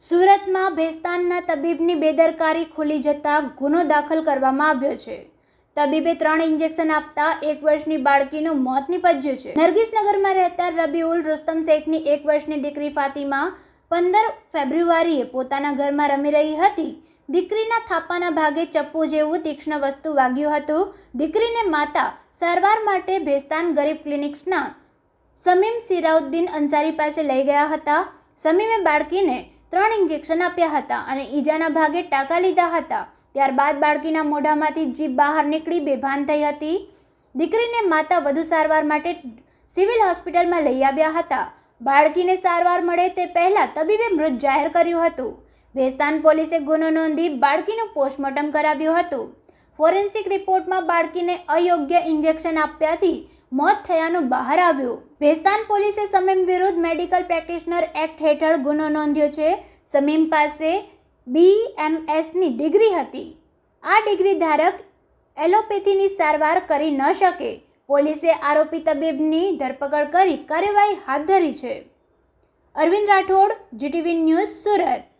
સુરતમાં ભેસ્તાનના તબીબની બેદરકારી ખુલી જતા ગુનો દાખલ કરવામાં આવ્યો છે। તબીબે 3 ઇન્જેક્શન આપતા 1 વર્ષની બાળકીનું મોત નીપજ્યું છે। નરગીસનગરમાં રહેતા રબીઉલ રુસ્તમ શેખની 1 વર્ષની દીકરી ફાતિમા 15 ફેબ્રુઆરીએ પોતાના ઘરમાં રમી રહી હતી। દીકરીના થાપાના ભાગે ચપ્પુ જેવું તીક્ષ્ણ વસ્તુ વાગ્યું હતું। દીકરીને માતા સારવાર માટે ભેસ્તાન ગરીબ ક્લિનિક્સના સમીમ સિરાઉદ્દીન અંસારી પાસે લઈ ગયા હતા। સમીમે બાળકીને 3 ઇન્જેક્શન આપ્યા હતા અને ઈજાના ભાગે ટાંકા લીધા હતા। ત્યારબાદ બાળકીના મોઢામાંથી જીભ બહાર નીકળી બેભાન થઈ હતી। દીકરીને માતા વધુ સારવાર માટે સિવિલ હોસ્પિટલમાં લઈ આવ્યા હતા। બાળકીને સારવાર મળે તે પહેલા તબીબે મૃત જાહેર કર્યું હતું। ભેસ્તાન પોલીસે ગુનો નોંધી બાળકીનું પોસ્ટમોર્ટમ કરાવ્યું હતું। ફોરેન્સિક રિપોર્ટમાં બાળકીને અયોગ્ય ઇન્જેક્શન આપ્યાથી મોત થયાનું બહાર આવ્યું। ભેસ્તાન પોલીસે સમીમ વિરુદ્ધ મેડિકલ પ્રેક્ટિશનર એક્ટ હેઠળ ગુનો નોંધ્યો છે। સમીમ પાસે BMSની ડિગ્રી હતી। આ ડિગ્રી ધારક એલોપેથીની સારવાર કરી ન શકે। પોલીસે આરોપી તબીબની ધરપકડ કરી કાર્યવાહી હાથ ધરી છે। Arvind Rathod, GTV news, Surat.